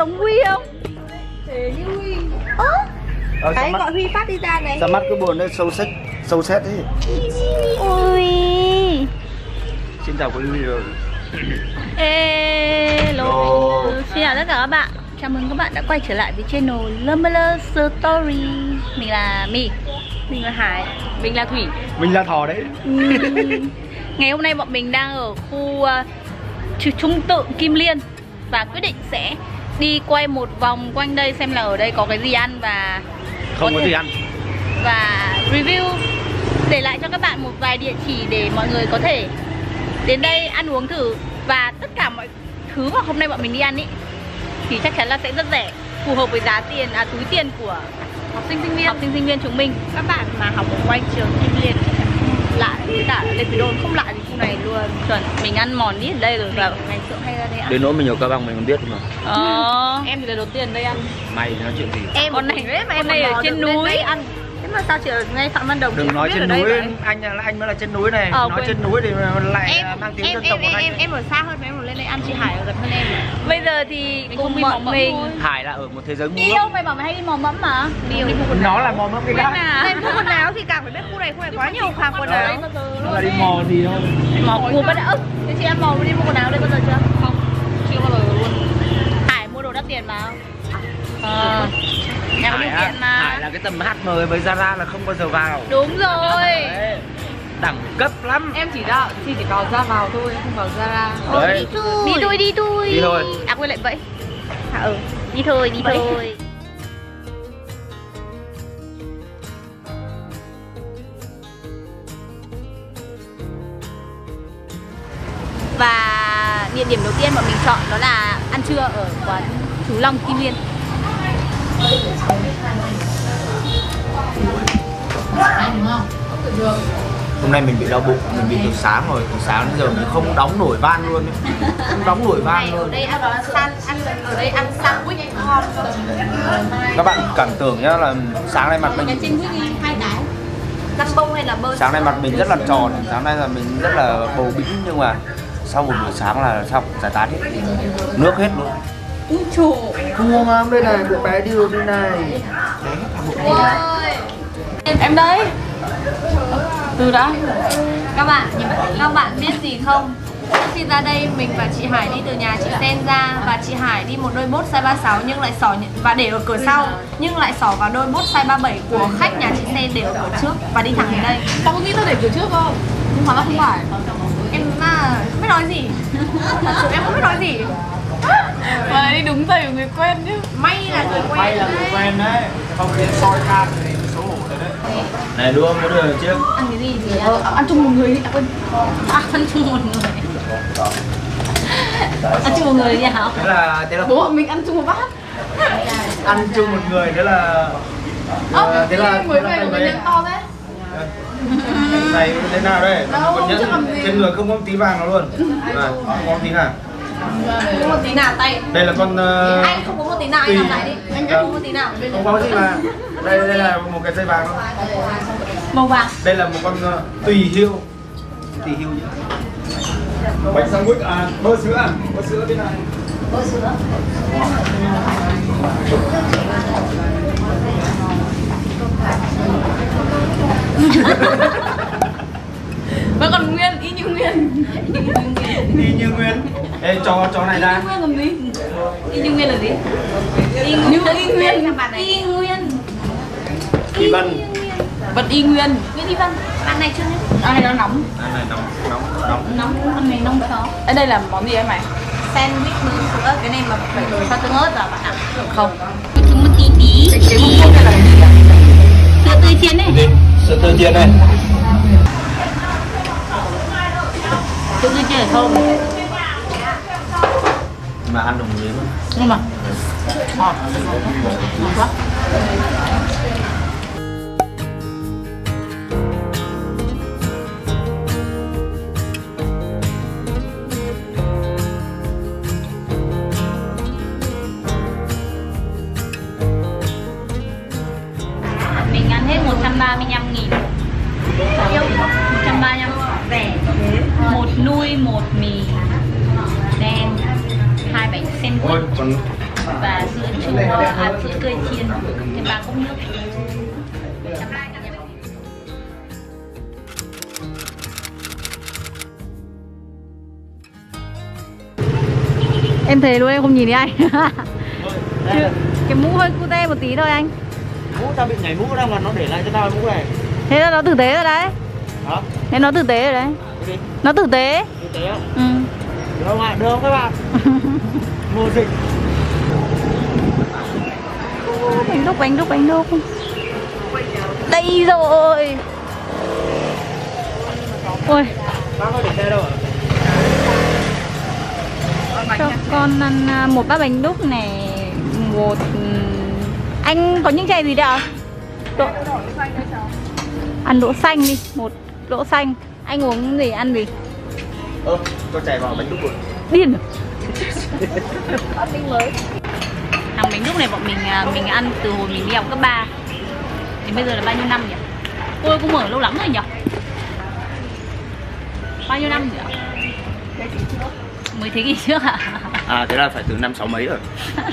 giống Huy không? Thế như Huy. Đấy, gọi Huy phát đi ra này. Ra mắt cái buồn đấy, sâu xét thế. Ui. Xin chào quý vị rồi. Hello. Xin chào tất cả các bạn. Chào mừng các bạn đã quay trở lại với channel Lumbler Story. Mình là My. Mình là Hải. Mình là Thủy. Mình là Thỏ đấy. Ngày hôm nay bọn mình đang ở khu Trung Tự Kim Liên và quyết định sẽ đi quay một vòng quanh đây xem là ở đây có cái gì ăn và Không có gì ăn. và review, để lại cho các bạn một vài địa chỉ để mọi người có thể đến đây ăn uống thử. Và tất cả mọi thứ mà hôm nay bọn mình đi ăn ý thì chắc chắn là sẽ rất rẻ, phù hợp với giá tiền, túi tiền của học sinh sinh viên chúng mình. Các bạn mà học ở quanh trường Kim Liên chắc chắn không lạ với cả Lê Quý Đôn, không lạ gì khu này luôn. Chuẩn, mình ăn mòn ít ở đây rồi và ngày xưa hay ra đây ăn. Đến nỗi mình nhiều Cao Bằng mình còn biết mà. Em thì lần đầu tiên đây ăn. Mày nói chuyện gì? Em con này ở trên núi ăn. Thế mà sao chị ở ngay Phạm Văn Đồng? Đừng nói trên núi, anh mới là trên núi này. Nói trên núi thì lại mang tiếng dân tộc của anh. Em ở xa hơn, em ở lên đây ăn, chị Hải ở gần hơn em. Bây giờ thì cùng bọn mình. Hải là ở một thế giới ngu đi đâu mày bảo mày hay đi mò mẫm mà. Nó là mò mẫm cái khác. Này mua quần áo thì càng phải biết khu này quá nhiều hàng quần áo. Nó là đi mò gì thôi. Mò mua bắt ốc. Thế chị em mò đi mua quần áo đây bao giờ chưa? Không, chưa bao giờ luôn. Hải mua đồ đắt tiền mà. Em mua tiền mà. Hải là cái tầm HM với Zara là không bao giờ vào. Đúng rồi. Đấy. Đẳng cấp lắm. Em chỉ vào ra vào thôi, không vào Zara. Đấy. Đi thôi. Đi thôi. Quên lại vậy. Đi thôi. Và địa điểm đầu tiên bọn mình chọn đó là ăn trưa ở quán Chú Long Kim Liên. Hôm nay mình bị đau bụng, mình bị từ sáng rồi, từ sáng đến giờ mình không đóng nổi van luôn. Không đóng nổi van luôn. Ở đây ăn sandwich ngon. Các bạn cảm tưởng nhá là sáng nay mặt mình Răng bông hay là bơ? Sáng nay mặt mình rất là tròn, sáng nay là mình rất là bầu bĩnh, nhưng mà sau một buổi sáng là xong, giải tán hết, nước hết luôn. Úi trời. Không ngon đây này, bộ bé đi rồi đây này. Ôi. Em đây. Từ đã. Các bạn biết gì không? Khi ra đây mình và chị Hải đi từ nhà chị Sen ra và chị Hải đi một đôi bốt size 36 nhưng lại xỏ và để ở cửa sau, nhưng lại xỏ vào đôi bốt size 37 của khách nhà chị Sen để ở cửa trước và đi thẳng đến đây. Tao có nghĩ tao để cửa trước không? Nhưng mà nó không phải. Em không biết nói gì. Thật sự em không biết nói gì. Mà đi đúng giày của người quen chứ. May là người quen. May là người quen đấy. Không đến soi can thì xấu hổ rồi đấy. Này đua có đưa trước. Ăn cái gì thì Ăn chung một người đi. ăn chung một người. Ăn chung một người đi hả? Thế là bố mình ăn chung một bát. ăn chung một người, thế là thế là mới về của mình nhẫn to thế. này thế nào đây? Đâu, Còn chứ làm gì. trên người không có tí vàng nào luôn. Không có tí nào. Không có một tí nào tay. Đây là con anh không có một tí nào, anh làm lại đi. Anh không có tí nào. Không có gì mà. Đây là một cái dây vàng thôi. Màu vàng. Đây là một con tùy hưu. Tùy hưu gì? Bánh sandwich bơ sữa bên này. Bơ sữa. Vẫn còn nguyên, y như nguyên. Y như nguyên. Ê, cho này ra. Y như nguyên làm gì? Y như nguyên là gì? Y nguyên. Y Vân. Vật y nguyên. Nguyễn Y Vân. Ăn này chưa nhé? Ăn này nó nóng. Ăn này nóng. Ăn này nóng chó. Đây là món gì em mày? Sandwich nướng sữa, cái này mà phải cho tương ớt vào bạn ạ. Không. Một tí. Cái mông cốt này là cái gì ạ? Sữa tươi chiên này. Sữa tươi chiên này. Sữa tươi chiên không? Mà ăn được một miếng. Nhưng mà ngon quá. Mình ăn hết 135.000. Yêu 135 rẻ. Một nuôi, một mì đen, 2 bánh sandwich. Ôi, còn và sữa chua, sữa tươi chiên thêm 3 cốc nước. Em thề luôn, em không nhìn thấy anh. Cái mũ hơi cute một tí thôi anh. Mũ tao bị nhảy mũ đang là nó để lại cho tao mũ này. Thế là nó tử tế rồi đấy. Hả? Thế nó tử tế rồi đấy. Gì? Nó tử tế. Tử tế không? Ừ. Được không ạ? Được không các bạn? Mùa dịch. Bánh đúc. Đây rồi. Ôi. Bác có để xe đâu ạ? Cho con ăn một bát bánh đúc này, một. Anh có những chai gì đấy ạ? Ăn đỗ xanh đi, một đỗ xanh. Anh uống gì, ăn gì? Cho chảy vào bánh đúc rồi. Điên rồi. Thằng bánh đúc này bọn mình ăn từ hồi mình đi học cấp 3 đến bây giờ là bao nhiêu năm nhỉ? Ôi cũng mở lâu lắm rồi nhỉ? Bao nhiêu năm nhỉ? Mới thế kỷ trước à? À thế là phải từ năm 6 mấy rồi.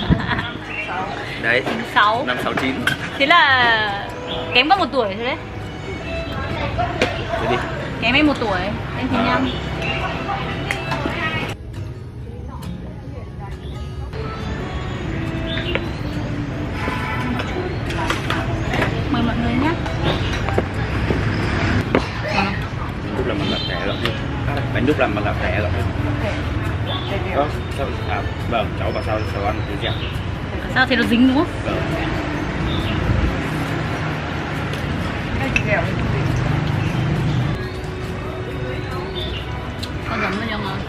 Đấy, 6. năm 69. Thế là kém có 1 tuổi thôi đấy. Thế đi. Kém em 1 tuổi, em 95. Mời mọi người nhé. Bánh đúc làm bằng lạp rẻ lắm. Bánh đúc làm bằng lạp rẻ lắm. Sao? À, vâng, cháu bảo sao ăn thế chứ? Sao thế nó dính đúng không? Vâng. Con giấm nó ngon.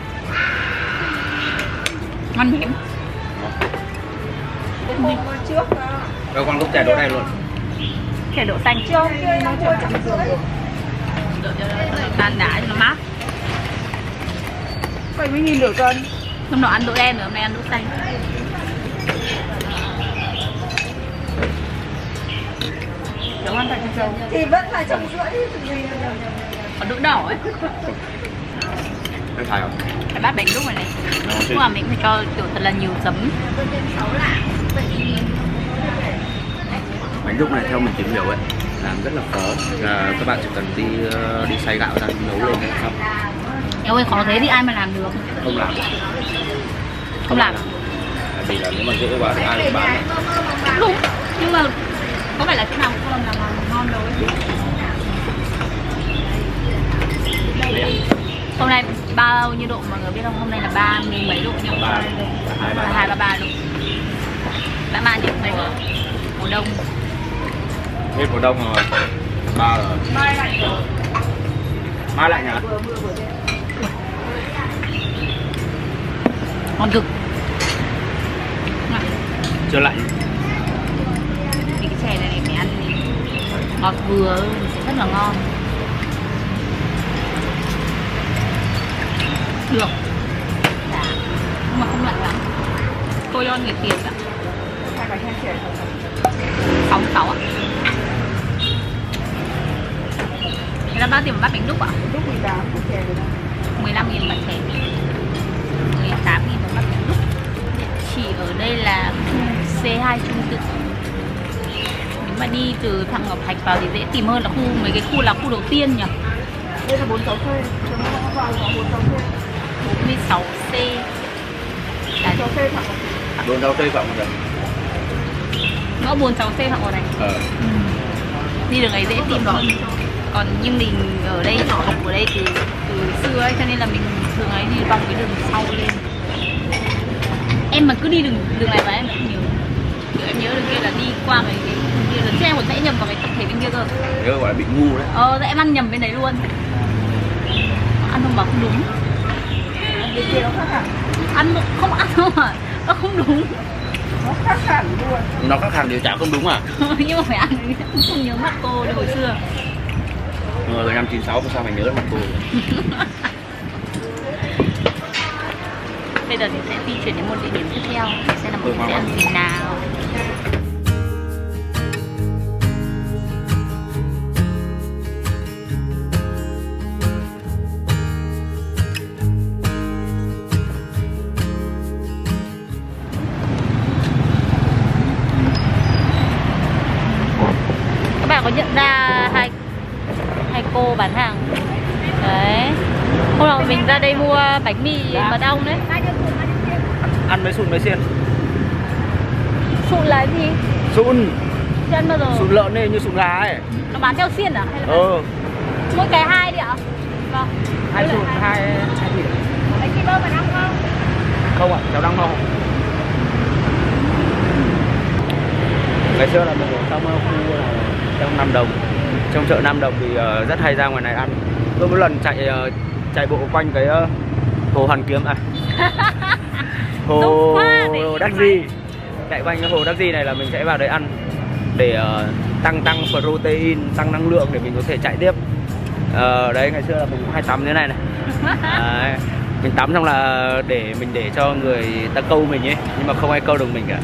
Ngon mềm. Đâu con lúc chè đỗ này luôn. Chè đỗ xanh. Đổ cho nó tan đá cho nó mát. 70.000 nửa cân. Hôm nọ ăn đỗ đen rồi, hôm nay ăn đỗ xanh. Cháu ăn tại châu. Thì vẫn là 150 gì. Còn đỗ đỏ ấy. Em thấy không? Cái bát bánh đúc này này. Nhưng mà mình phải cho kiểu thật là nhiều giấm. Bánh đúc này theo mình tìm hiểu ấy làm rất là khó. Các bạn chỉ cần đi xay gạo ra nấu lên là xong. Em ơi, khó thế thì ai mà làm được? Không làm. Không làm. Tại vì là nếu mà dễ quá thì ai cũng bán. Đúng. Nhưng mà có phải là chỗ nào cũng làm ngon đâu ấy. Hôm nay bao nhiêu độ mọi người biết không? Hôm nay là 30 mấy độ nhỉ? 2-3 độ. Đã mang những bánh mùa đông. Hết mùa đông rồi. 3 rồi. Mai lại nhá. Ngon cực. Chưa lạnh. Thì cái chè này mình ăn thì ngọt vừa sẽ rất là ngon. Được. Dạ. Nhưng mà không lạnh lắm. Cô cho người tiền ạ. 66 á. Thế là bao tiền một bát bánh đúc ạ? Đúc 18 chè rồi đó. 15.000 bát chè. 18.000 một bát bánh đúc. Địa chỉ ở đây là C2 Trung Tự. Nếu mà đi từ thằng Ngọc Thạch vào thì dễ tìm hơn là mấy cái khu là khu đầu tiên nhỉ? Đây là 46C. Chúng nó vào 46C. 46C. Là 46C thẳng. Đồn rau tây phạm rồi. ngõ 46C Phạm này. Đi đường ấy dễ tìm hơn. Còn như mình ở đây học ở đây từ xưa ấy, cho nên là mình thường ấy đi vòng cái đường sau lên. Em mà cứ đi đường này và em cũng nhớ. Kiểu em nhớ đường kia là đi qua cái kia, lần trước em còn vẽ nhầm vào cái tập thể bên kia cơ. Nhớ gọi là bị ngu đấy. Em ăn nhầm bên đấy luôn. Ăn không bảo không đúng. Bên kia nó khác hẳn. Ăn không ăn đâu mà nó không đúng. Nó khác hẳn luôn. Nó khác hẳn điều chả không đúng à? Nhưng mà phải ăn không nhớ mặt cô hồi xưa. Rồi năm 96 sao mày nhớ mặt cô? Bây giờ thì sẽ di chuyển đến một địa điểm tiếp theo. Xem là mọi người sẽ ăn gì nào. nhận ra hai cô bán hàng. Đấy. Hôm nào mình ra đây mua bánh mì mật ong đấy. Ăn mấy sụn mấy xiên? Sụn là cái gì? Sụn. Chưa ăn bao giờ. Sụn lợn này như sụn gà ấy. Nó bán theo xiên à? Hay là mỗi cái 2 đi ạ? Vâng. 2 sụn, 2 thịt. Bánh mì bơ mật ong không? Không ạ, cháu đang không. Ngày xưa là mình ở trong khu trong Nam Đồng, trong chợ Nam Đồng thì rất hay ra ngoài này ăn. Tôi một lần chạy bộ quanh cái hồ Hoàn Kiếm à, hồ Đắc Di, chạy quanh cái hồ Đắc Di này là mình sẽ vào đấy ăn để tăng protein, tăng năng lượng để mình có thể chạy tiếp. Đấy ngày xưa là mình cũng hay tắm thế này này. Đấy, mình tắm xong là để cho người ta câu mình ấy, nhưng mà không ai câu được mình cả.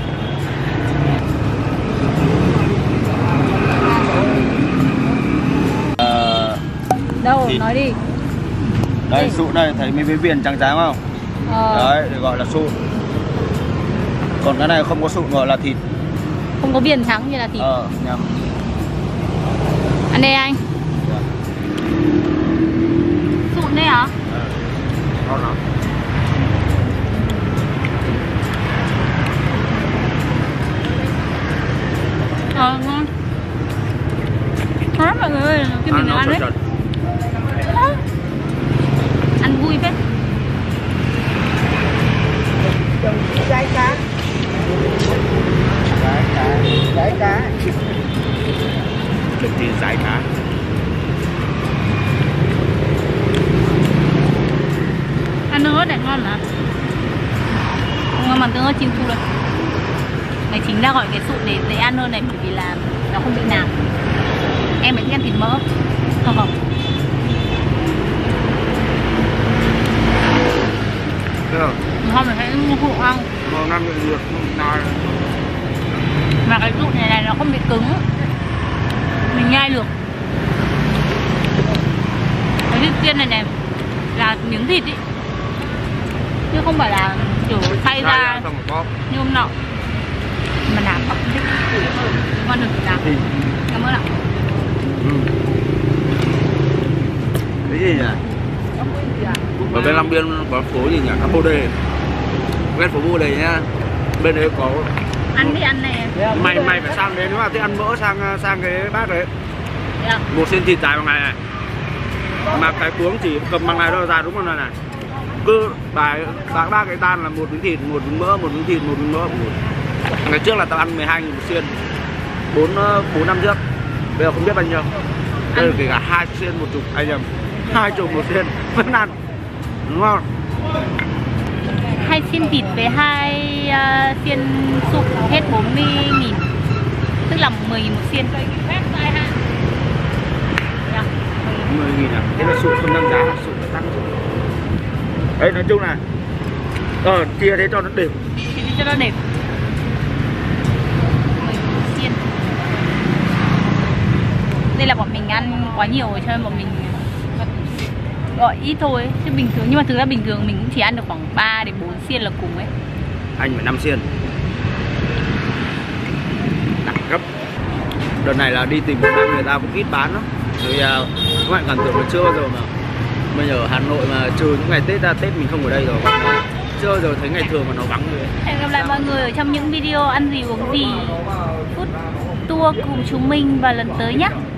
Đâu, thì... nói đi. Đây sụn đây, thấy mấy cái viền trắng trắng không? Đấy, để gọi là sụn. Còn cái này không có sụn gọi là thịt. Không có viền trắng như là thịt. Nhầm. Ăn đây anh. Sụn đây hả? Ngon lắm. Ngon. Mọi người ơi, cái mình ăn đấy. Ăn vui phết. Gái cá. Gái cá. Được thì giải cá. Ăn nước ớt này ngon mà. Ngon bằng tương ớt Chinsu đây. Này chính ra gọi cái sụn để dễ ăn hơn này, bởi vì là nó không bị nạc. Em thích ăn thịt mỡ. Không. Hôm mình hãy phụ ăn. Mà cái sụn này nó không bị cứng, mình nhai được. Cái thịt xiên này là miếng thịt ý, chứ không phải là kiểu xay ra như hôm nọ. Mà nạc không thích. Ngon được nạc. Cảm ơn ạ. Cái gì nhỉ? Ở bên Long Biên có phố gì nhỉ? Bồ Đề. Bên phố Bồ Đề nhá. Bên đấy có. Ăn thì ăn này. Mày phải sang đấy, nếu mà thích ăn mỡ sang cái bát đấy. Một xiên thịt dài bằng này này. Mà cái cuống chỉ cầm bằng này thôi, dài đúng không này này. Cứ ba cái tan là một miếng thịt, một miếng mỡ, một miếng thịt, một miếng mỡ. Ngày trước là tao ăn 12.000 một xiên. 4 năm trước. Bây giờ không biết bao nhiêu. Đây là kể cả 2 xiên một chục, anh nhầm. 20 một xiên vẫn ăn. Đúng không? 2 xiên thịt với 2 xiên sụn hết 40.000. Tức là 10.000 một xiên. 10.000 à? Thế là sụn không tăng giá, sụn là tăng. Đấy nói chung là chia thế cho nó đều. Chia cho nó đều. 10.000 xiên. Đây là bọn mình ăn quá nhiều rồi cho nên bọn mình gọi ít thôi chứ bình thường, nhưng mà thực ra bình thường mình cũng chỉ ăn được khoảng 3 đến 4 xiên là cùng ấy. Anh phải 5 xiên. Đẳng cấp. Đợt này là đi tìm món ăn người ta cũng ít bán lắm. Vì các bạn cảm tưởng là chưa bao giờ mà mình ở Hà Nội mà trừ những ngày Tết ra, Tết mình không ở đây rồi, còn chưa bao giờ thấy ngày thường mà nó vắng như thế. Hẹn gặp lại mọi người ở trong những video ăn gì uống gì food tour cùng chúng mình vào lần tới nhé.